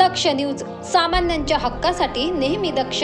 दक्ष news, सामान्यांच्या हक्कासाठी नेहमी दक्ष।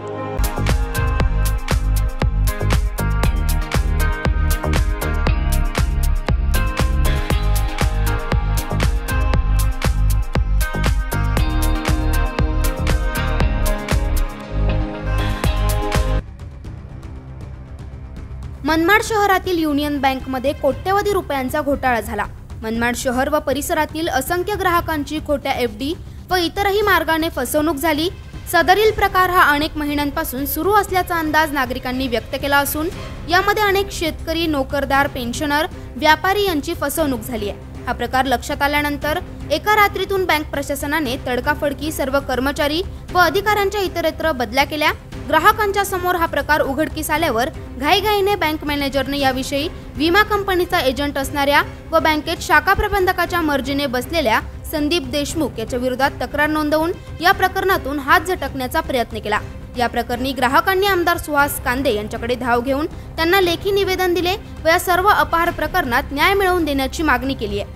मनमाड शहरातील युनियन बँकमध्ये कोट्यवधी रुपयांचा घोटाळा झाला। मनमाड शहर व परिसरातील असंख्य ग्राहकांची खोट्या एफडी व इतरही मार्गाने फसवणूक झाली। सदरील प्रकार हा अनेक महिन्यांपासून सुरू असल्याचा अंदाज नागरिकांनी व्यक्त केला असून यामध्ये अनेक शेतकरी, नोकरदार, पेन्शनर, व्यापारी यांची फसवणूक झाली आहे। हा प्रकार लक्षात आल्यानंतर एका रात्रीतून बँक प्रशासनाने तडकाफडकी सर्व कर्मचारी व अधिकाऱ्यांच्या इतरत्र बदल्या केल्या। ग्राहकांच्या समोर हा प्रकार उघडकीस आल्यावर घाईघाईने बँक मॅनेजरने याविषयी विमा कंपनीचा एजंट असणाऱ्या व बँकेत शाखा प्रबंधकाच्या मर्जीने बसलेल्या संदीप देशमुख याच्या विरोधात तक्रार नोंदवून या प्रकरणातून हात झटकण्याचा प्रयत्न केला। या प्रकरणी ग्राहकांनी आमदार सुहास कांदे यांच्याकडे धाव घेऊन त्यांना लेखी निवेदन दिले व या सर्व अपहार प्रकरणात न्याय मिळवून देण्याची मागणी केली आहे।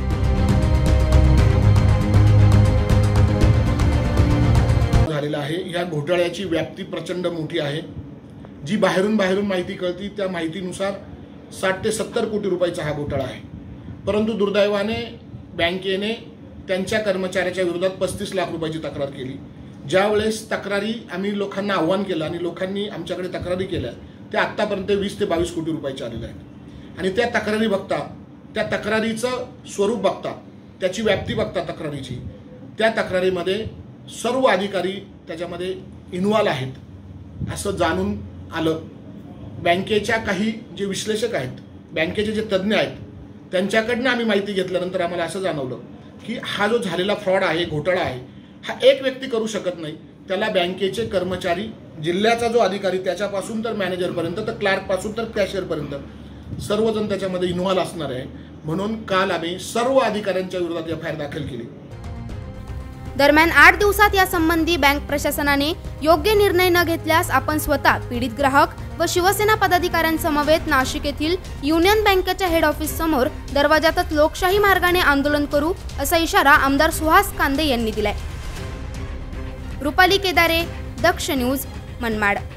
या घोटाळ्याची व्याप्ती प्रचंड मोठी आहे। जी बाहेरून माहिती कळती त्या माहितीनुसार 60 ते 70 कोटी रुपयाचा हा घोटाळा आहे। परंतु दुर्दैवाने बँकेने त्यांच्या कर्मचाऱ्याच्या विरोधात 35 लाख रुपयाची तक्रार केली। ज्यावेळेस तक्रारी आम्ही लोकांना आव्हान केलं आणि लोकांनी आमच्याकडे तक्रारी केल्या त्या आत्तापर्यंत 20 ते 22 कोटी रुपयाच्या आलेल्या आहेत। आणि त्या तक्रारी बघता, त्या तक्रारीचं स्वरूप बघता, त्याची व्याप्ती बघता तक्रारीची, त्या तक्रारीमध्ये सर्व अधिकारी त्याच्यामध्ये इन्व्हॉल्व आहेत असं जाणून आलं। बँकेच्या काही जे विश्लेषक आहेत, बँकेचे जे तज्ज्ञ आहेत, त्यांच्याकडनं आम्ही माहिती घेतल्यानंतर आम्हाला असं जाणवलं की हा जो झालेला फ्रॉड आहे, घोटाळा आहे, हा एक व्यक्ती करू शकत नाही। त्याला बँकेचे कर्मचारी, जिल्ह्याचा जो अधिकारी त्याच्यापासून तर मॅनेजरपर्यंत, तर क्लार्कपासून तर कॅशियरपर्यंत सर्वजण त्याच्यामध्ये इन्व्हॉल्व असणार आहे। म्हणून काल आम्ही सर्व अधिकाऱ्यांच्या विरोधात एफआयआर दाखल केली। दरम्यान 8 दिवसात यासंबंधी बँक प्रशासनाने योग्य निर्णय न घेतल्यास आपण स्वतः पीडित ग्राहक व शिवसेना पदाधिकाऱ्यांसमवेत नाशिक येथील युनियन बँकेच्या हेड ऑफिस समोर दरवाजातच लोकशाही मार्गाने आंदोलन करू असा इशारा आमदार सुहास कांदे यांनी दिलाय। रुपाली केदारे, दक्ष न्यूज, मनमाड।